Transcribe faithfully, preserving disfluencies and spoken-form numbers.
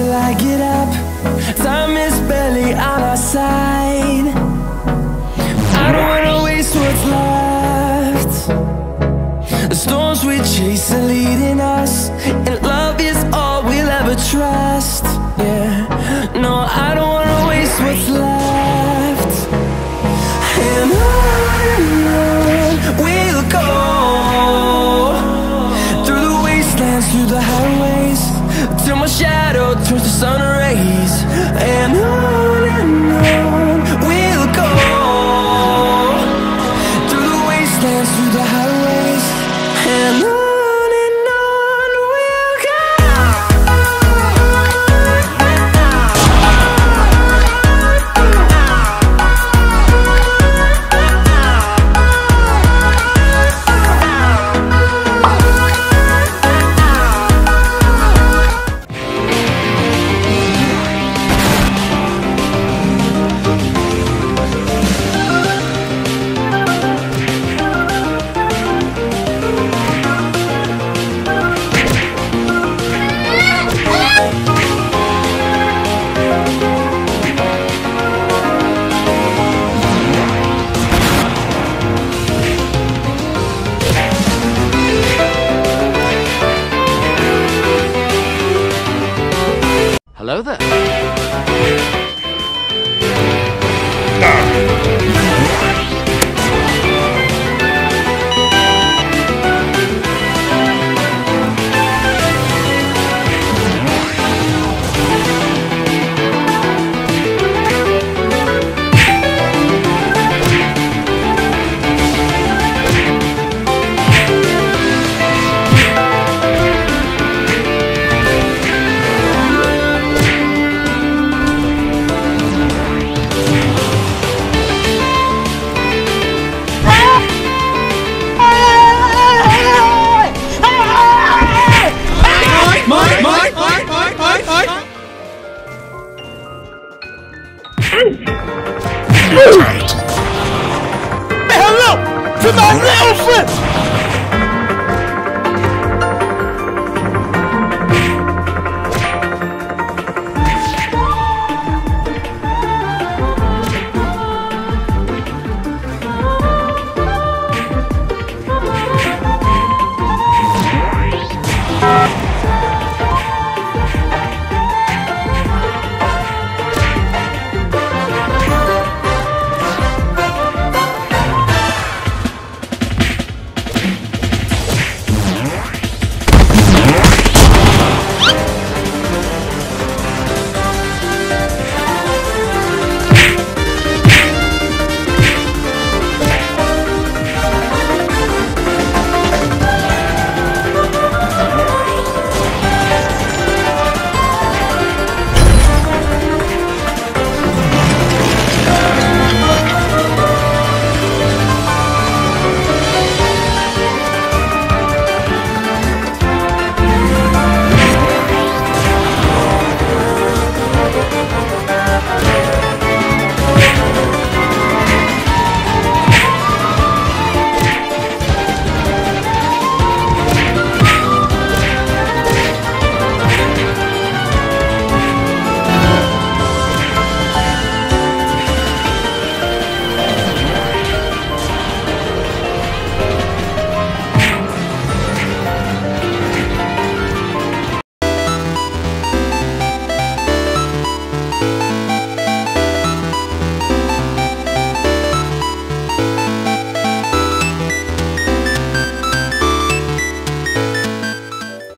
till I get up. Time is barely on our side. I don't wanna waste what's left. The storms we chase are leading us, and love is all we'll ever trust. Yeah, no, I don't wanna waste what's left. And on and on we'll go, through the wastelands, through the highways, till my shadow turns to sun rays. And on and on we'll go, through the wastelands, through the highways, and on. Hello there.